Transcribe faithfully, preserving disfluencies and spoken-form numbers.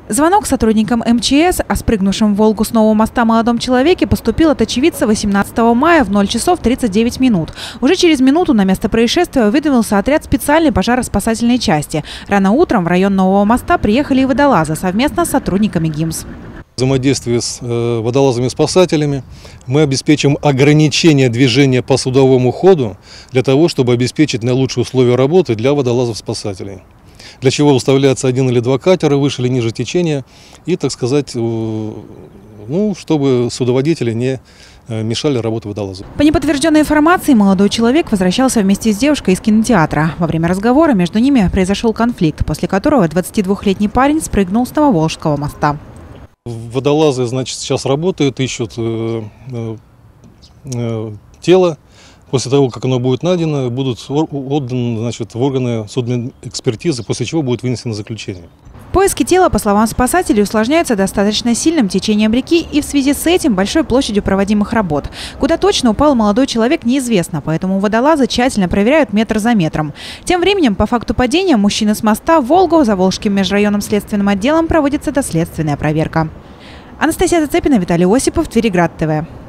Звонок сотрудникам эм че эс о спрыгнувшем в Волгу с нового моста молодом человеке поступил от очевидца восемнадцатого мая в ноль часов тридцать девять минут. Уже через минуту на место происшествия выдвинулся отряд специальной пожароспасательной части. Рано утром в район нового моста приехали и водолазы совместно с сотрудниками ГИМС. В взаимодействии с водолазами-спасателями мы обеспечим ограничение движения по судовому ходу для того, чтобы обеспечить наилучшие условия работы для водолазов-спасателей. Для чего выставляется один или два катера выше или ниже течения и, так сказать, ну, чтобы судоводители не мешали работе водолазу. По неподтвержденной информации, молодой человек возвращался вместе с девушкой из кинотеатра. Во время разговора между ними произошел конфликт, после которого двадцатидвухлетний парень спрыгнул с Нововолжского моста. Водолазы, значит, сейчас работают, ищут э, э, тело. После того, как оно будет найдено, будут отданы, значит, в органы судмедэкспертизы, после чего будет вынесено заключение. Поиски тела, по словам спасателей, усложняются достаточно сильным течением реки и в связи с этим большой площадью проводимых работ. Куда точно упал молодой человек, неизвестно, поэтому водолазы тщательно проверяют метр за метром. Тем временем, по факту падения мужчины с моста в Волгу за Волжским межрайонным следственным отделом проводится доследственная проверка. Анастасия Зацепина, Виталий Осипов, Твериград ТВ.